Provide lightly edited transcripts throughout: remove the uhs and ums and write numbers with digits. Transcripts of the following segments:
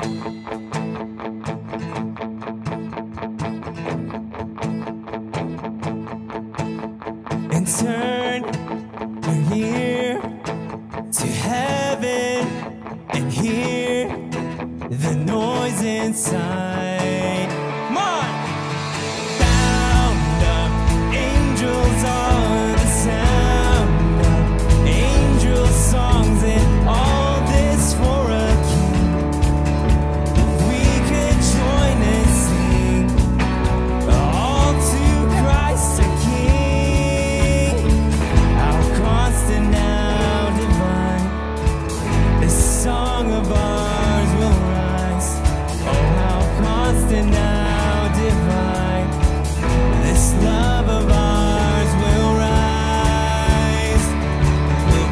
And turn your ear to heaven and hear the noise inside. Come on! Sound of angels are the sound of angel songs, and all this for a king. We could join and sing all to Christ the King. How constant now divine, this song of ours will rise. Oh, how constant now divine, this love of ours will rise, will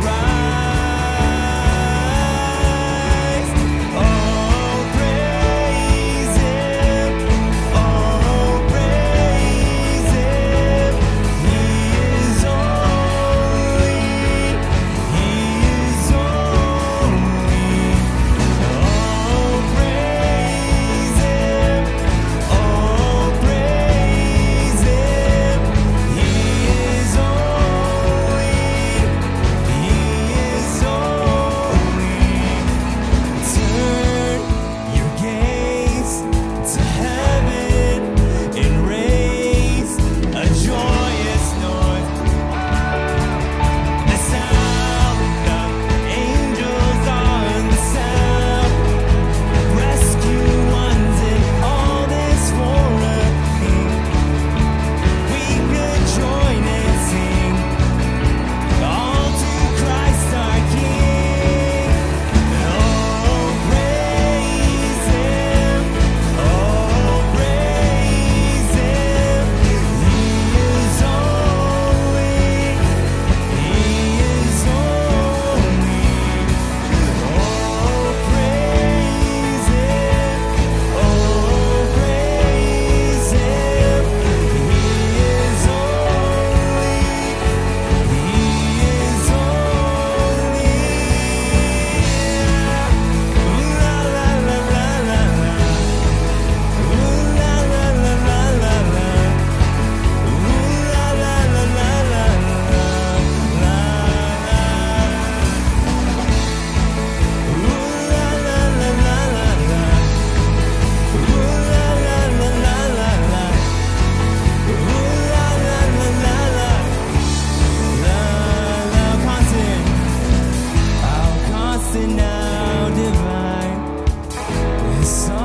rise. Oh, praise Him, oh, praise Him. He is holy, He is holy. Oh, praise Him, oh, praise Him. He is holy, He is holy. Turn your gaze to heaven and raise a joyous noise. The sound of angels are the sound of rescue ones, and all this for a king. We could join and sing all to Christ our King. Oh, praise Him, oh, praise Him. He is holy, He is holy. Oh, praise Him, oh, praise Him. He is holy, He is holy. Ooh la la la la la la. Ooh la la la la la la. Ooh la la la la la la la. Ooh la la la la la la. Ooh la la la la la la. Ooh la la la la la. La constant, how constant now divine. This song